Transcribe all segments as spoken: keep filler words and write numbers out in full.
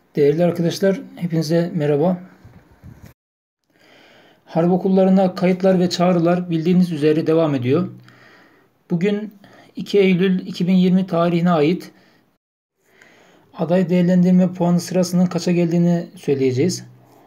Değerli arkadaşlar, hepinize merhaba. Harp okullarına kayıtlar ve çağrılar bildiğiniz üzere devam ediyor. Bugün iki Eylül iki bin yirmi tarihine ait aday değerlendirme puanı sırasının kaça geldiğini söyleyeceğiz.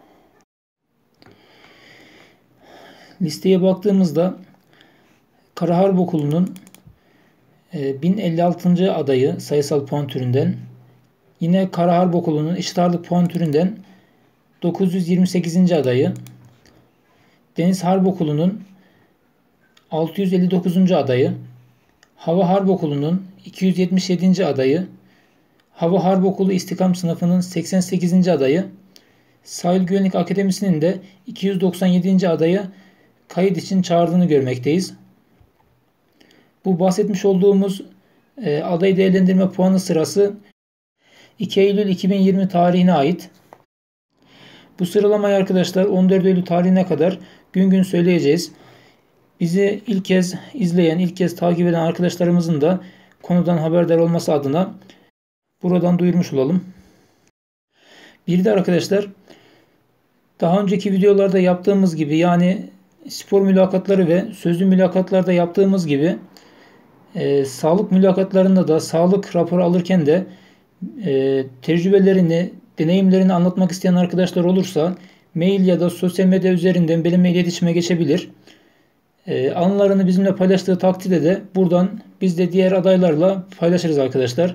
Listeye baktığımızda Kara Harp Okulu'nun bin elli altıncı adayı sayısal puan türünden, yine Kara Harp Okulu'nun eşit ağırlık puan türünden dokuz yüz yirmi sekizinci adayı, Deniz Harp Okulu'nun altı yüz elli dokuzuncu adayı, Hava Harp Okulu'nun iki yüz yetmiş yedinci adayı, Hava Harp Okulu İstikam Sınıfı'nın seksen sekizinci adayı, Sahil Güvenlik Akademisi'nin de iki yüz doksan yedinci adayı kayıt için çağırdığını görmekteyiz. Bu bahsetmiş olduğumuz e, aday değerlendirme puanı sırası iki Eylül iki bin yirmi tarihine ait. Bu sıralamayı arkadaşlar on dört Eylül tarihine kadar gün gün söyleyeceğiz. Bizi ilk kez izleyen, ilk kez takip eden arkadaşlarımızın da konudan haberdar olması adına buradan duyurmuş olalım. Bir de arkadaşlar, daha önceki videolarda yaptığımız gibi, yani spor mülakatları ve sözlü mülakatlarda yaptığımız gibi e, sağlık mülakatlarında da sağlık raporu alırken de e, tecrübelerini, deneyimlerini anlatmak isteyen arkadaşlar olursa mail ya da sosyal medya üzerinden benimle iletişime geçebilir. Ee, anılarını bizimle paylaştığı takdirde de buradan biz de diğer adaylarla paylaşırız arkadaşlar.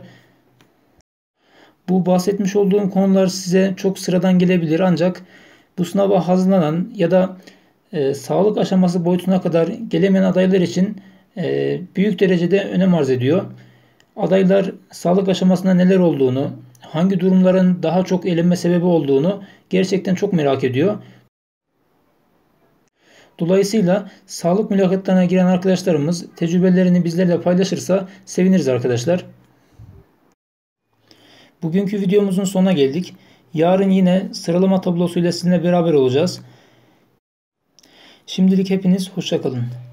Bu bahsetmiş olduğum konular size çok sıradan gelebilir, ancak bu sınava hazırlanan ya da e, sağlık aşaması boyutuna kadar gelemeyen adaylar için e, büyük derecede önem arz ediyor. Adaylar sağlık aşamasında neler olduğunu, hangi durumların daha çok elenme sebebi olduğunu gerçekten çok merak ediyor. Dolayısıyla sağlık mülakatlarına giren arkadaşlarımız tecrübelerini bizlerle paylaşırsa seviniriz arkadaşlar. Bugünkü videomuzun sonuna geldik. Yarın yine sıralama tablosuyla sizinle beraber olacağız. Şimdilik hepiniz hoşça kalın.